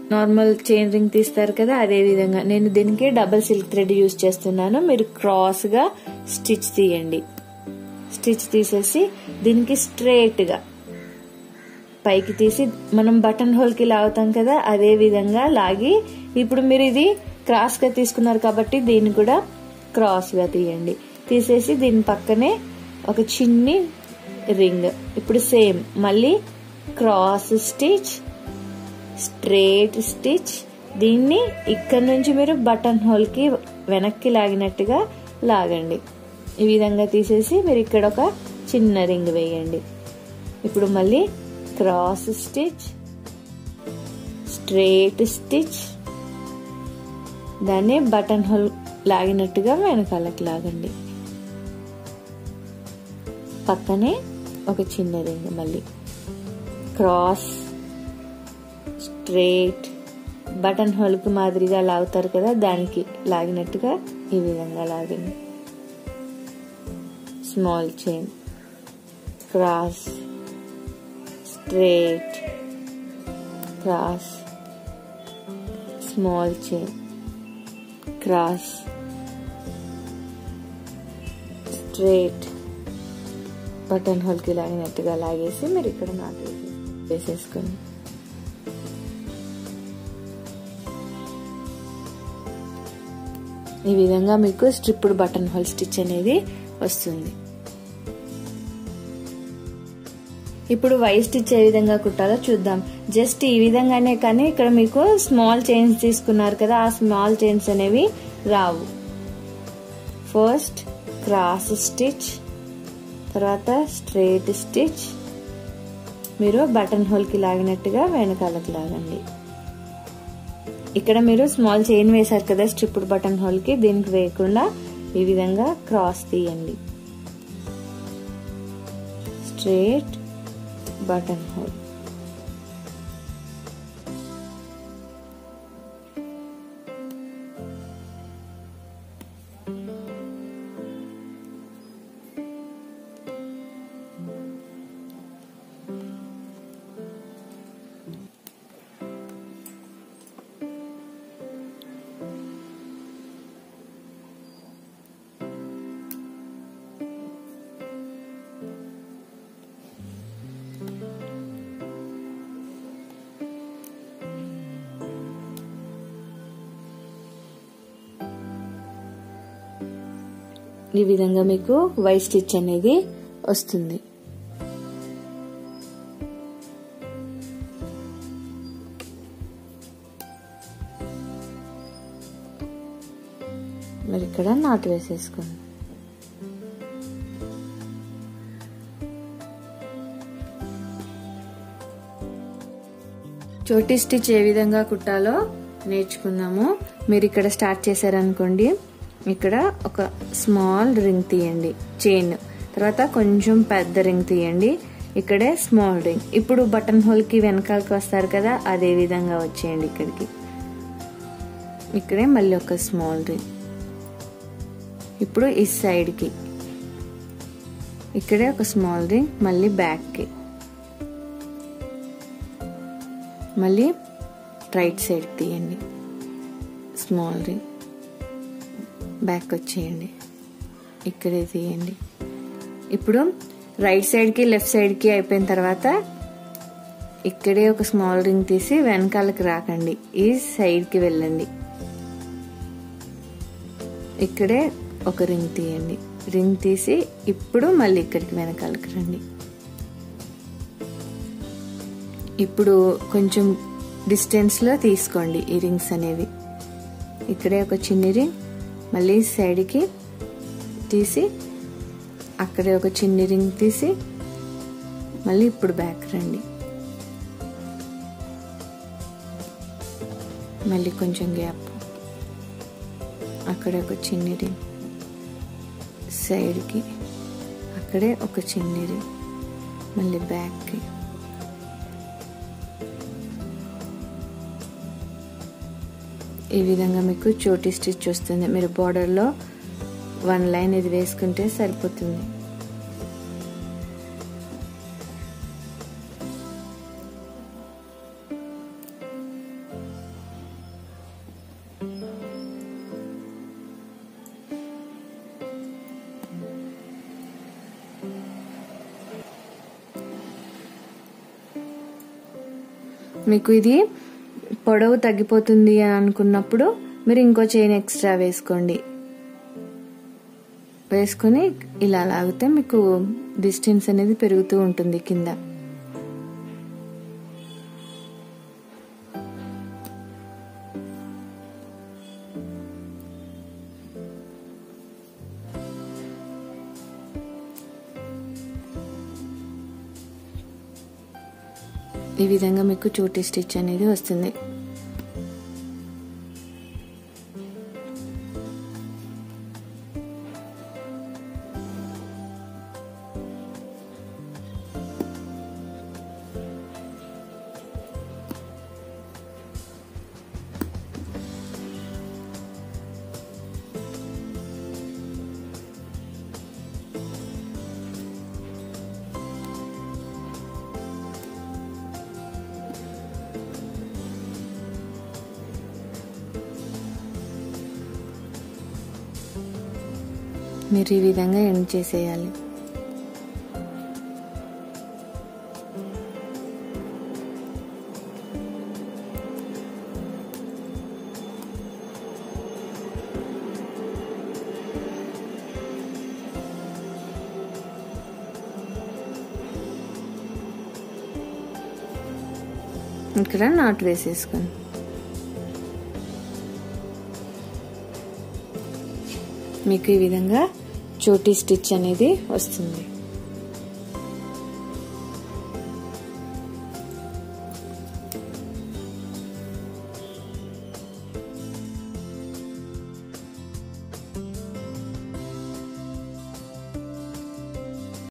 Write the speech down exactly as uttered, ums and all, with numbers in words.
Normal chain ring తీస్తారు కదా, అదే విధంగా నేను దీనికి డబుల్ సిల్క్ థ్రెడ్ యూజ్ చేస్తున్నాను. మీరు క్రాస్ గా స్టిచ్ తీయండి. స్టిచ్ తీసేసి దీనికి స్ట్రైట్ గా పైకి తీసి మనం బటన్ హోల్ కి లాగుతాం కదా, అదే విధంగా లాగి ఇప్పుడు మీరు ఇది క్రాస్ గా తీసుకున్నారు కాబట్టి దీన్ని కూడా క్రాస్ గా తీయండి. తీసేసి దీని పక్కనే ఒక చిన్ని రింగ్. ఇప్పుడు సేమ్ మళ్ళీ క్రాస్ స్టిచ్, స్ట్రైట్ స్టిచ్. దీన్ని ఇక్కడ నుంచి మీరు బటన్ హోల్ కి వెనక్కి లాగినట్టుగా లాగండి. ఈ విధంగా తీసేసి మీరు ఇక్కడ ఒక చిన్న రింగ్ వేయండి. ఇప్పుడు మళ్ళీ క్రాస్ స్టిచ్, స్ట్రైట్ స్టిచ్, దాన్ని బటన్ హోల్ లాగినట్టుగా వెనకాలకి లాగండి. పక్కనే ఒక చిన్న రింగ్, మళ్ళీ క్రాస్, స్ట్రైట్, బటన్ హోల్ కు మాదిరిగా లాగుతారు కదా, దానికి లాగినట్టుగా ఈ విధంగా లాగండి. Small chain, cross, straight, cross, small chain, cross, straight, button hole కి లాగినట్టుగా లాగేసి మీరు ఇక్కడ నాటు వేసేసుకోండి. ఈ విధంగా మీకు స్ట్రిప్డ్ బటన్ హోల్ స్టిచ్ అనేది వస్తుంది. ఇప్పుడు వై స్టిచ్ ఏ విధంగా కుట్టాలో చూద్దాం. జస్ట్ ఈ విధంగానే, కానీ ఇక్కడ మీకు స్మాల్ చైన్స్ తీసుకున్నారు కదా, ఆ స్మాల్ చైన్స్ అనేవి రావు. ఫస్ట్ క్రాస్ స్టిచ్, తర్వాత స్ట్రైట్ స్టిచ్, మీరు బటన్ హోల్ కి లాగినట్టుగా వెనకాలకు లాగండి. ఇక్కడ మీరు స్మాల్ చైన్ వేశారు కదా స్ట్రిప్డ్ బటన్ హోల్ కి, దీనికి వేయకుండా ఈ విధంగా క్రాస్ తీయండి. స్ట్రైట్ బటన్ హోల్, ఈ విధంగా మీకు వై స్టిచ్ అనేది వస్తుంది. మరి ఇక్కడ నాటు వేసేసుకోండి. చోటీ స్టిచ్ ఏ విధంగా కుట్టాలో నేర్చుకుందాము. మీరు ఇక్కడ స్టార్ట్ చేశారనుకోండి, ఇక్కడ ఒక స్మాల్ రింగ్ తీయండి చైన్, తర్వాత కొంచెం పెద్ద రింగ్ తీయండి, ఇక్కడే స్మాల్ రింగ్. ఇప్పుడు బటన్ హోల్ కి వెనకాలకి వస్తారు కదా, అదే విధంగా వచ్చేయండి ఇక్కడికి. ఇక్కడే మళ్ళీ ఒక స్మాల్ రింగ్. ఇప్పుడు ఈ సైడ్ కి ఇక్కడే ఒక స్మాల్ రింగ్, మళ్ళీ బ్యాక్ కి, మళ్ళీ రైట్ సైడ్ తీయండి స్మాల్ రింగ్, బ్యాక్ వచ్చేయండి, ఇక్కడే తీయండి. ఇప్పుడు రైట్ సైడ్ కి లెఫ్ట్ సైడ్ కి అయిపోయిన తర్వాత ఇక్కడే ఒక స్మాల్ రింగ్ తీసి వెనకాలకి రాకండి, ఈ సైడ్ కి వెళ్ళండి. ఇక్కడే ఒక రింగ్ తీయండి, రింగ్ తీసి ఇప్పుడు మళ్ళీ ఇక్కడికి వెనకాలకి రండి. ఇప్పుడు కొంచెం డిస్టెన్స్ లో తీసుకోండి ఈ రింగ్స్ అనేవి. ఇక్కడే ఒక చిన్ని రింగ్, మళ్ళీ సైడ్ కి తీసి అక్కడే ఒక చిన్ని రింగ్ తీసి మళ్ళీ ఇప్పుడు బ్యాక్ రండి. మళ్ళీ కొంచెం గ్యాప్, అక్కడే ఒక చిన్ని రింగ్, సైడ్ కి అక్కడే ఒక చిన్ని రింగ్, మళ్ళీ బ్యాక్ కి. ఈ విధంగా మీకు చోటీ స్టిచ్ వస్తుంది. మీరు బార్డర్ లో వన్ లైన్ ఇది వేసుకుంటే సరిపోతుంది. మీకు ఇది పొడవు తగ్గిపోతుంది అని అనుకున్నప్పుడు మీరు ఇంకో చైన్ ఎక్స్ట్రా వేసుకోండి. వేసుకొని ఇలా లాగితే మీకు డిస్టెన్స్ అనేది పెరుగుతూ ఉంటుంది కింద. ఈ విధంగా మీకు చోటీ స్టిచ్ అనేది వస్తుంది. మీరు ఈ విధంగా ఎండ్ చేసేయాలి. ఇక్కడ నాట్ వేసేసుకోండి. మీకు ఈ విధంగా చోటీ స్టిచ్ అనేది వస్తుంది.